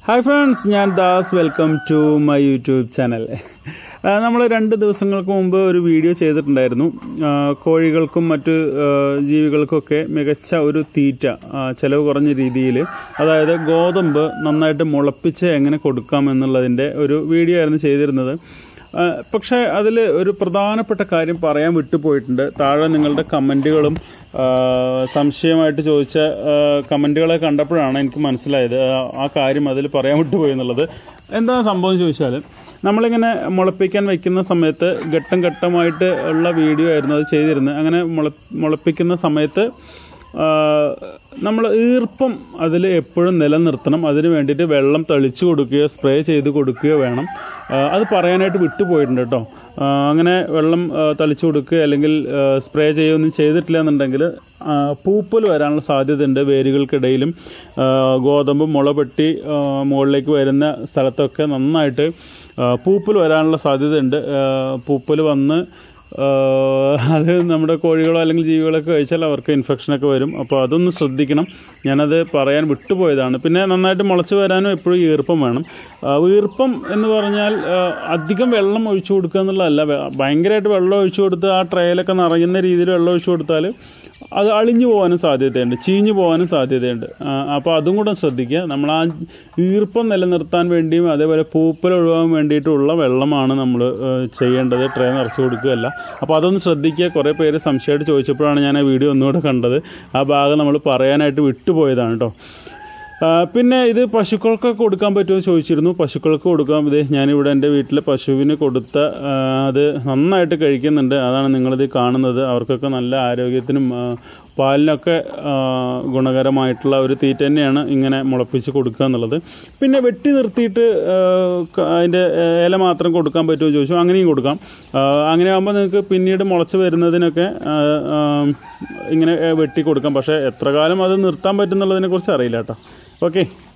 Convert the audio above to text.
Hi friends, ഞാൻ Das. Welcome to my YouTube channel. നമ്മൾ 2 ദിവസങ്ങൾക്ക് മുമ്പ് ഒരു വീഡിയോ ചെയ്തിട്ടുണ്ടായിരുന്നു. കോഴികൾക്കും മറ്റ് ജീവികൾക്കൊക്കെ മികച്ച ഒരു തീറ്റ ചിലവ് കുറഞ്ഞ രീതിയിൽ, അതായത് ഗോതമ്പ് നന്നായിട്ട് മുളപ്പിച്ച് എങ്ങനെ കൊടുക്കാം എന്നുള്ളതിൻ്റെ ഒരു വീഡിയോ ആയിരുന്നു ചെയ്തിരുന്നത്. പക്ഷേ അതിൽ ഒരു പ്രധാനപ്പെട്ട കാര്യം പറയാൻ വിട്ടുപോയിട്ടുണ്ട്. താഴെ നിങ്ങളുടെ കമൻറ്റുകളും സംശയമായിട്ട് ചോദിച്ച കമൻറ്റുകളെ കണ്ടപ്പോഴാണ് എനിക്ക് മനസ്സിലായത് ആ കാര്യം അതിൽ പറയാൻ വിട്ടുപോയി എന്നുള്ളത്. എന്താ സംഭവം ചോദിച്ചാൽ, നമ്മളിങ്ങനെ മുളപ്പിക്കാൻ വയ്ക്കുന്ന സമയത്ത് ഘട്ടം ഘട്ടമായിട്ട് ഉള്ള വീഡിയോ ആയിരുന്നു അത് ചെയ്തിരുന്നത്. അങ്ങനെ മുളപ്പിക്കുന്ന സമയത്ത് നമ്മൾ ഈർപ്പം അതിൽ എപ്പോഴും നിലനിർത്തണം. അതിന് വേണ്ടിയിട്ട് വെള്ളം തളിച്ചു കൊടുക്കുകയോ സ്പ്രേ ചെയ്ത് കൊടുക്കുകയോ വേണം. അത് പറയാനായിട്ട് വിട്ടുപോയിട്ടുണ്ട് കേട്ടോ. അങ്ങനെ വെള്ളം തളിച്ചു കൊടുക്കുക അല്ലെങ്കിൽ സ്പ്രേ ചെയ്യുകയൊന്നും ചെയ്തിട്ടില്ല എന്നുണ്ടെങ്കിൽ പൂപ്പൽ വരാനുള്ള സാധ്യതയുണ്ട്. വേരുകൾക്കിടയിലും ഗോതമ്പ് മുളപൊട്ടി മുകളിലേക്ക് വരുന്ന സ്ഥലത്തൊക്കെ നന്നായിട്ട് പൂപ്പൽ വരാനുള്ള സാധ്യതയുണ്ട്. പൂപ്പൽ വന്ന് അത് നമ്മുടെ കോഴികളോ അല്ലെങ്കിൽ ജീവികളൊക്കെ കഴിച്ചാൽ അവർക്ക് ഇൻഫെക്ഷനൊക്കെ വരും. അപ്പോൾ അതൊന്ന് ശ്രദ്ധിക്കണം. ഞാനത് പറയാൻ വിട്ടുപോയതാണ്. പിന്നെ നന്നായിട്ട് മുളച്ച് വരാനും എപ്പോഴും ഈർപ്പം വേണം. ഈർപ്പം എന്ന് പറഞ്ഞാൽ അധികം വെള്ളം ഒഴിച്ചു കൊടുക്കുക എന്നുള്ളതല്ല. ഭയങ്കരമായിട്ട് വെള്ളം ഒഴിച്ചു കൊടുത്ത് ആ ട്രേയിലൊക്കെ നിറയുന്ന രീതിയിൽ വെള്ളം ഒഴിച്ചു കൊടുത്താൽ അത് അളിഞ്ഞു പോകാനും സാധ്യതയുണ്ട്, ചീഞ്ഞു പോകാനും സാധ്യതയുണ്ട്. അപ്പോൾ അതും കൂടെ ശ്രദ്ധിക്കുക. നമ്മൾ ആ ഈർപ്പം നിലനിർത്താൻ വേണ്ടിയും അതേപോലെ പൂപ്പൽ ഒഴിവാൻ വേണ്ടിയിട്ടുള്ള വെള്ളമാണ് നമ്മൾ ചെയ്യേണ്ടത്, ട്രേ നിറച്ച് കൊടുക്കുകയല്ല. അപ്പോൾ അതൊന്ന് ശ്രദ്ധിക്കുക. കുറേ പേര് സംശയമായിട്ട് ചോദിച്ചപ്പോഴാണ് ഞാൻ ആ വീഡിയോ ഒന്നുകൂടെ കണ്ടത്. ആ ഭാഗം നമ്മൾ പറയാനായിട്ട് വിട്ടുപോയതാണ് കേട്ടോ. പിന്നെ ഇത് പശുക്കൾക്കൊക്കെ കൊടുക്കാൻ പറ്റുമോ ചോദിച്ചിരുന്നു. പശുക്കൾക്ക് കൊടുക്കാം. ഇത് ഞാനിവിടെ എൻ്റെ വീട്ടിലെ പശുവിന് കൊടുത്ത അത് നന്നായിട്ട് കഴിക്കുന്നുണ്ട്. അതാണ് നിങ്ങളിത് കാണുന്നത്. അവർക്കൊക്കെ നല്ല ആരോഗ്യത്തിനും പാലിനൊക്കെ ഗുണകരമായിട്ടുള്ള ഒരു തീറ്റ തന്നെയാണ് ഇങ്ങനെ മുളപ്പിച്ച് കൊടുക്കുക എന്നുള്ളത്. പിന്നെ വെട്ടി നിർത്തിയിട്ട് അതിൻ്റെ ഇല മാത്രം കൊടുക്കാൻ പറ്റുമോ ചോദിച്ചു. അങ്ങനെയും കൊടുക്കാം. അങ്ങനെ ആകുമ്പോൾ നിങ്ങൾക്ക് പിന്നീട് മുളച്ച് വരുന്നതിനൊക്കെ ഇങ്ങനെ വെട്ടി കൊടുക്കാം. പക്ഷേ എത്ര കാലം അത് നിർത്താൻ പറ്റുന്നുള്ളതിനെക്കുറിച്ച് അറിയില്ല കേട്ടോ. ഓക്കെ.